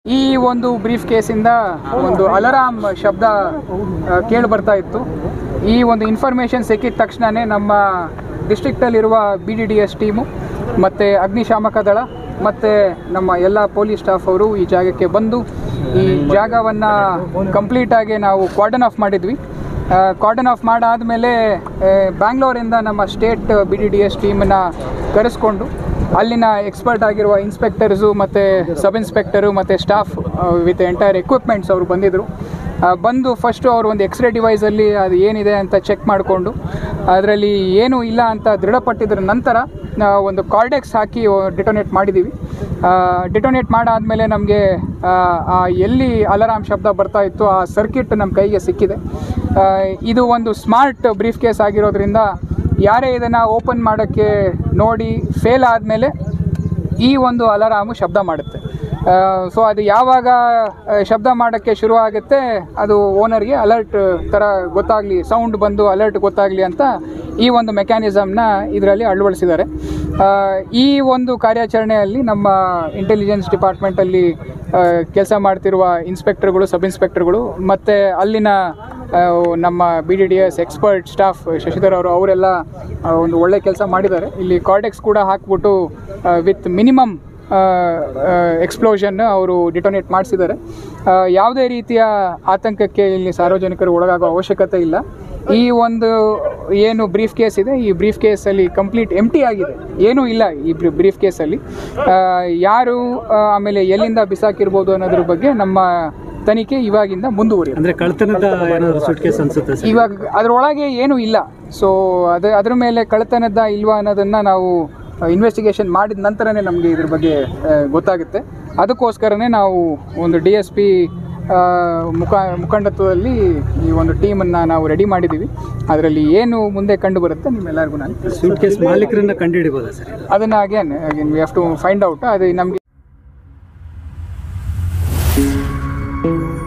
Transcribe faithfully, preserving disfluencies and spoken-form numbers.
ಈ ಒಂದು ಬ್ರೀಫ್ ಕೇಸಿಂದ ಒಂದು ಅಲಾರಾಮ್ ಶಬ್ದ ಕೇಳಿ ಬರ್ತಾ ಇತ್ತು. ಈ ಒಂದು ಇನ್ಫಾರ್ಮೇಷನ್ ಸಿಕ್ಕಿದ ತಕ್ಷಣವೇ ನಮ್ಮ ಡಿಸ್ಟ್ರಿಕ್ಟಲ್ಲಿರುವ B D D S team ಮತ್ತು ಅಗ್ನಿಶಾಮಕ ದಳ ಮತ್ತು ನಮ್ಮ ಎಲ್ಲ ಪೊಲೀಸ್ ಸ್ಟಾಫ್ ಅವರು ಈ ಜಾಗಕ್ಕೆ ಬಂದು ಈ ಜಾಗವನ್ನು ಕಂಪ್ಲೀಟಾಗಿ ನಾವು ಕಾರ್ಡನ್ ಆಫ್ ಮಾಡಿದ್ವಿ. ಕಾರ್ಡನ್ ಆಫ್ ಮಾಡಾದಮೇಲೆ ಬ್ಯಾಂಗ್ಳೂರಿಂದ ನಮ್ಮ state B D D S ಟೀಮನ್ನು ಕರೆಸ್ಕೊಂಡು ಅಲ್ಲಿನ ಎಕ್ಸ್ಪರ್ಟ್ ಆಗಿರುವ ಇನ್ಸ್ಪೆಕ್ಟರ್ಸು ಮತ್ತು ಸಬ್ ಇನ್ಸ್ಪೆಕ್ಟರು ಮತ್ತು ಸ್ಟಾಫ್ ವಿತ್ ಎಂಟೈರ್ ಎಕ್ವಿಪ್ಮೆಂಟ್ಸ್ ಅವರು ಬಂದಿದ್ದರು. ಬಂದು ಫಸ್ಟು ಅವರು ಒಂದು ಎಕ್ಸ್ರೇ ಡಿವೈಸಲ್ಲಿ ಅದು ಏನಿದೆ ಅಂತ ಚೆಕ್ ಮಾಡಿಕೊಂಡು ಅದರಲ್ಲಿ ಏನೂ ಇಲ್ಲ ಅಂತ ದೃಢಪಟ್ಟಿದ್ರ ನಂತರ ಒಂದು ಕಾರ್ಡೆಕ್ಸ್ ಹಾಕಿ ಡಿಟೋನೇಟ್ ಮಾಡಿದ್ದೀವಿ. ಡಿಟೋನೇಟ್ ಮಾಡಾದಮೇಲೆ ನಮಗೆ ಎಲ್ಲಿ ಅಲಾರಾಮ್ ಶಬ್ದ ಬರ್ತಾ ಇತ್ತು ಆ ಸರ್ಕ್ಯೂಟ್ ನಮ್ಮ ಕೈಗೆ ಸಿಕ್ಕಿದೆ. ಇದು ಒಂದು ಸ್ಮಾರ್ಟ್ ಬ್ರೀಫ್ ಕೇಸ್ ಆಗಿರೋದ್ರಿಂದ ಯಾರೇ ಇದನ್ನು ಓಪನ್ ಮಾಡೋಕ್ಕೆ ನೋಡಿ ಫೇಲ್ ಆದಮೇಲೆ ಈ ಒಂದು ಅಲಾರಾಮು ಶಬ್ದ ಮಾಡುತ್ತೆ. ಸೊ ಅದು ಯಾವಾಗ ಶಬ್ದ ಮಾಡೋಕ್ಕೆ ಶುರು ಆಗುತ್ತೆ ಅದು ಓನರ್ಗೆ ಅಲರ್ಟ್ ಥರ ಗೊತ್ತಾಗಲಿ, ಸೌಂಡ್ ಬಂದು ಅಲರ್ಟ್ ಗೊತ್ತಾಗಲಿ ಅಂತ ಈ ಒಂದು ಮೆಕ್ಯಾನಿಸಮ್ನ ಇದರಲ್ಲಿ ಅಳವಡಿಸಿದ್ದಾರೆ. ಈ ಒಂದು ಕಾರ್ಯಾಚರಣೆಯಲ್ಲಿ ನಮ್ಮ ಇಂಟೆಲಿಜೆನ್ಸ್ ಡಿಪಾರ್ಟ್ಮೆಂಟಲ್ಲಿ ಕೆಲಸ ಮಾಡ್ತಿರುವ ಇನ್ಸ್ಪೆಕ್ಟರ್ಗಳು, ಸಬ್ ಇನ್ಸ್ಪೆಕ್ಟರ್ಗಳು ಮತ್ತು ಅಲ್ಲಿನ ನಮ್ಮ B D D S expert staff Shashidhar ಅವರು ಅವರೆಲ್ಲ ಒಂದು ಒಳ್ಳೆ ಕೆಲಸ ಮಾಡಿದ್ದಾರೆ. ಇಲ್ಲಿ ಕಾರ್ಡೆಕ್ಸ್ ಕೂಡ ಹಾಕ್ಬಿಟ್ಟು ವಿತ್ ಮಿನಿಮಮ್ ಎಕ್ಸ್ಪ್ಲೋಷನ್ ಅವರು ಡಿಟೋನೇಟ್ ಮಾಡಿಸಿದ್ದಾರೆ. ಯಾವುದೇ ರೀತಿಯ ಆತಂಕಕ್ಕೆ ಇಲ್ಲಿ ಸಾರ್ವಜನಿಕರು ಒಳಗಾಗೋ ಅವಶ್ಯಕತೆ ಇಲ್ಲ. ಈ ಒಂದು ಏನು ಬ್ರೀಫ್ ಕೇಸ್ ಇದೆ, ಈ ಬ್ರೀಫ್ ಕೇಸಲ್ಲಿ ಕಂಪ್ಲೀಟ್ ಎಂಟಿ ಆಗಿದೆ, ಏನೂ ಇಲ್ಲ ಈ ಬ್ರೀಫ್ ಕೇಸಲ್ಲಿ. ಯಾರು ಆಮೇಲೆ ಎಲ್ಲಿಂದ ಬಿಸಾಕಿರ್ಬೋದು ಅನ್ನೋದ್ರ ಬಗ್ಗೆ ನಮ್ಮ ತನಿಖೆ ಇವಾಗಿಂದ ಮುಂದುವರಿಯುತ್ತೆ. ಅಂದರೆ ಕಳ್ತನದ ಏನಾದರೂ ಸೂಟ್ ಕೇಸ್ ಅನ್ಸುತ್ತೆ ಇವಾಗ ಅದರೊಳಗೆ ಏನೂ ಇಲ್ಲ. ಸೊ ಅದು ಅದ್ರ ಮೇಲೆ ಕಳ್ತನದ ಇಲ್ವಾ ಅನ್ನೋದನ್ನು ನಾವು ಇನ್ವೆಸ್ಟಿಗೇಷನ್ ಮಾಡಿದ ನಂತರನೇ ನಮಗೆ ಇದ್ರ ಬಗ್ಗೆ ಗೊತ್ತಾಗುತ್ತೆ. ಅದಕ್ಕೋಸ್ಕರನೇ ನಾವು ಒಂದು ಡಿ ಎಸ್ ಪಿ ಮುಖ ಮುಖಂಡತ್ವದಲ್ಲಿ ಈ ಒಂದು ಟೀಮನ್ನು ನಾವು ರೆಡಿ ಮಾಡಿದ್ದೀವಿ. ಅದರಲ್ಲಿ ಏನು ಮುಂದೆ ಕಂಡು ಬರುತ್ತೆ ನಿಮ್ಮೆಲ್ಲರಿಗೂ ನಾನು ಸೂಟ್ ಕೇಸ್ ಮಾಲೀಕರನ್ನ ಕಂಡು ಹಿಡಿಬೋದಾ ಸರ್? ಅದನ್ನು again again we have to find out. ಅದು ನಮಗೆ